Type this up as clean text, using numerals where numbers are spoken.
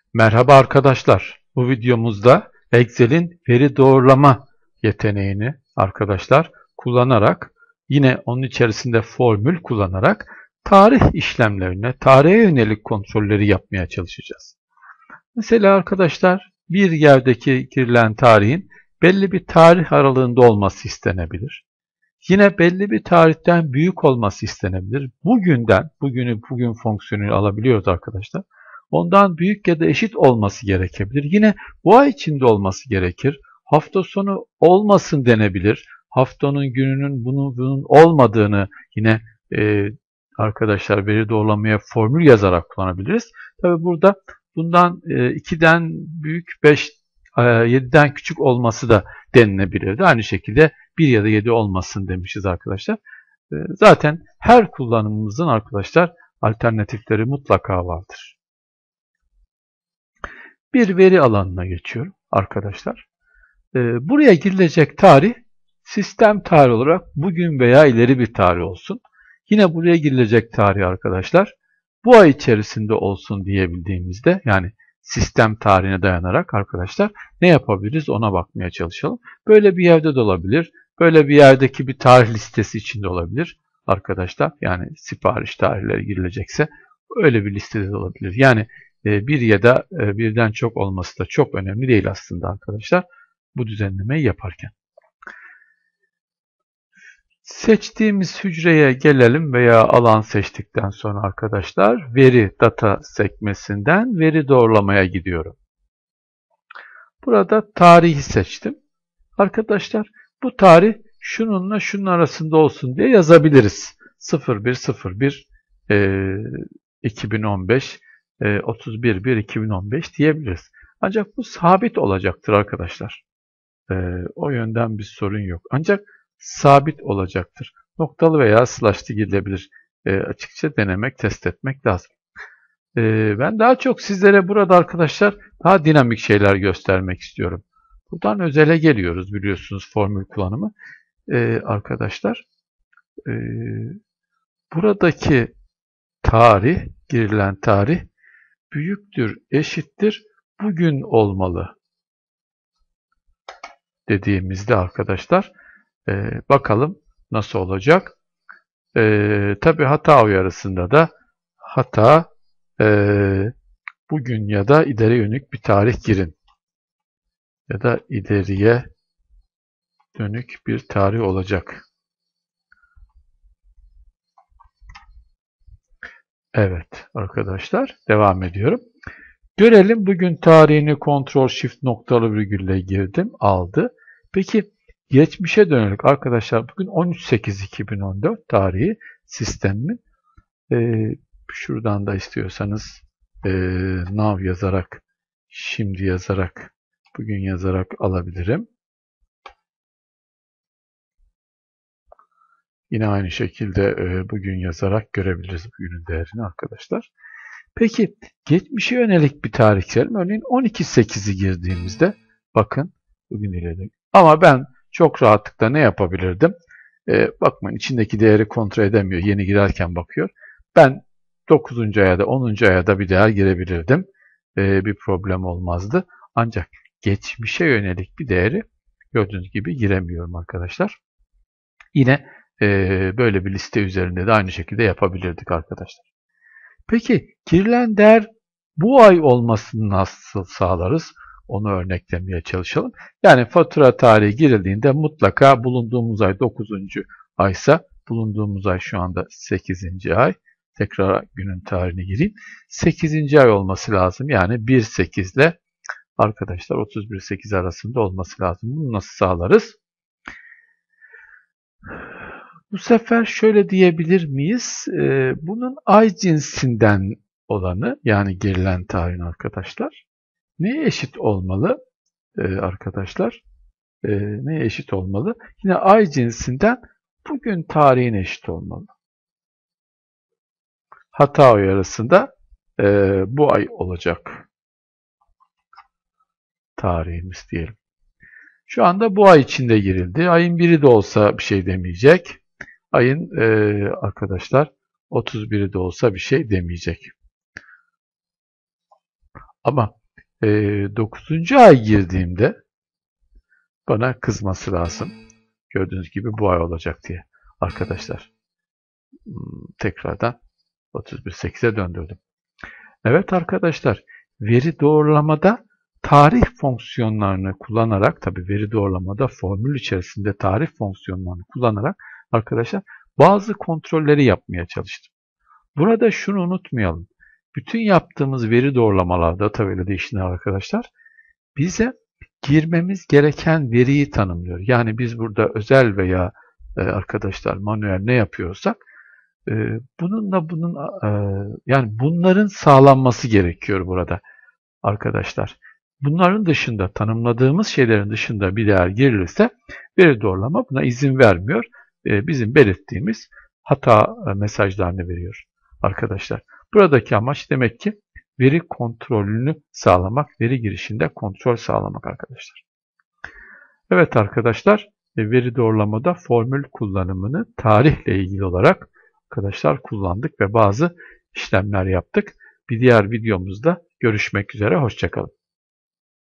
Merhaba arkadaşlar. Bu videomuzda Excel'in veri doğrulama yeteneğini arkadaşlar kullanarak yine onun içerisinde formül kullanarak tarih işlemlerine, tarihe yönelik kontrolleri yapmaya çalışacağız. Mesela arkadaşlar bir yerdeki girilen tarihin belli bir tarih aralığında olması istenebilir. Yine belli bir tarihten büyük olması istenebilir. Bugün fonksiyonunu alabiliyoruz arkadaşlar. Ondan büyük ya da eşit olması gerekebilir. Yine bu ay içinde olması gerekir. Hafta sonu olmasın denebilir. Haftanın gününün bunun olmadığını yine e, arkadaşlar veri doğrulamaya formül yazarak kullanabiliriz. Tabi burada bundan 2'den büyük 5, 7'den küçük olması da denilebilirdi. Aynı şekilde 1 ya da 7 olmasın demişiz arkadaşlar. Zaten her kullanımımızın arkadaşlar alternatifleri mutlaka vardır. Bir veri alanına geçiyorum arkadaşlar. Buraya girilecek tarih sistem tarihi olarak bugün veya ileri bir tarih olsun. Yine buraya girilecek tarih arkadaşlar bu ay içerisinde olsun diyebildiğimizde yani sistem tarihine dayanarak arkadaşlar ne yapabiliriz ona bakmaya çalışalım. Böyle bir yerde de olabilir. Böyle bir yerdeki bir tarih listesi içinde olabilir arkadaşlar. Yani sipariş tarihleri girilecekse öyle bir listede de olabilir. Yani bir ya da birden çok olması da çok önemli değil aslında arkadaşlar bu düzenlemeyi yaparken. Seçtiğimiz hücreye gelelim veya alan seçtikten sonra arkadaşlar veri data sekmesinden veri doğrulamaya gidiyorum. Burada tarihi seçtim. Arkadaşlar bu tarih şununla şunun arasında olsun diye yazabiliriz. 01.01 2015 31.1.2015 diyebiliriz. Ancak bu sabit olacaktır arkadaşlar. O yönden bir sorun yok. Ancak sabit olacaktır. Noktalı veya slash'lı gidilebilir. Açıkça denemek, test etmek lazım. Ben daha çok sizlere burada arkadaşlar daha dinamik şeyler göstermek istiyorum. Buradan özele geliyoruz biliyorsunuz formül kullanımı. Arkadaşlar buradaki tarih, girilen tarih büyüktür, eşittir, bugün olmalı dediğimizde arkadaşlar bakalım nasıl olacak. Tabi hata uyarısında da hata bugün ya da ileri yönelik bir tarih girin. Ya da ileriye dönük bir tarih olacak. Evet arkadaşlar devam ediyorum. Görelim bugün tarihini Ctrl Shift noktalı virgülle girdim aldı. Peki geçmişe dönelik arkadaşlar bugün 13.8.2014 tarihi sistemin şuradan da istiyorsanız now yazarak şimdi yazarak bugün yazarak alabilirim. Yine aynı şekilde bugün yazarak görebiliriz bugünün değerini arkadaşlar. Peki geçmişe yönelik bir tarih girelim. Örneğin 12.8'i girdiğimizde bakın bugün ilerledik. Ama ben çok rahatlıkla ne yapabilirdim? Bakmayın içindeki değeri kontrol edemiyor. Yeni girerken bakıyor. Ben 9. aya da 10. aya da bir değer girebilirdim. Bir problem olmazdı. Ancak geçmişe yönelik bir değeri gördüğünüz gibi giremiyorum arkadaşlar. Yine böyle bir liste üzerinde de aynı şekilde yapabilirdik arkadaşlar. Peki girilen değer bu ay olmasını nasıl sağlarız? Onu örneklemeye çalışalım. Yani fatura tarihi girildiğinde mutlaka bulunduğumuz ay 9. aysa bulunduğumuz ay şu anda 8. ay. Tekrar günün tarihini gireyim. 8. ay olması lazım. Yani 1.8 ile arkadaşlar 31.8 arasında olması lazım. Bunu nasıl sağlarız? Bu sefer şöyle diyebilir miyiz? Bunun ay cinsinden olanı yani girilen tarihin arkadaşlar neye eşit olmalı arkadaşlar? Neye eşit olmalı? Yine ay cinsinden bugün tarihine eşit olmalı. Hata uyarısında bu ay olacak tarihimiz diyelim. Şu anda bu ay içinde girildi. Ayın biri de olsa bir şey demeyecek. Ayın arkadaşlar 31'i de olsa bir şey demeyecek. Ama 9. ay girdiğimde bana kızması lazım. Gördüğünüz gibi bu ay olacak diye arkadaşlar. Tekrardan 31.8'e döndürdüm. Evet arkadaşlar, veri doğrulamada tarih fonksiyonlarını kullanarak, tabi veri doğrulamada formül içerisinde tarih fonksiyonlarını kullanarak arkadaşlar bazı kontrolleri yapmaya çalıştım. Burada şunu unutmayalım. Bütün yaptığımız veri doğrulamalarda, tabi öyle değiştiğinde arkadaşlar, bize girmemiz gereken veriyi tanımlıyor. Yani biz burada özel veya arkadaşlar manuel ne yapıyorsak yani bunların sağlanması gerekiyor burada arkadaşlar. Bunların dışında, tanımladığımız şeylerin dışında bir değer girilirse veri doğrulama buna izin vermiyor. Bizim belirttiğimiz hata mesajlarını veriyor arkadaşlar. Buradaki amaç demek ki veri kontrolünü sağlamak, veri girişinde kontrol sağlamak arkadaşlar. Evet arkadaşlar, veri doğrulamada formül kullanımını tarihle ilgili olarak arkadaşlar kullandık ve bazı işlemler yaptık. Bir diğer videomuzda görüşmek üzere, hoşça kalın.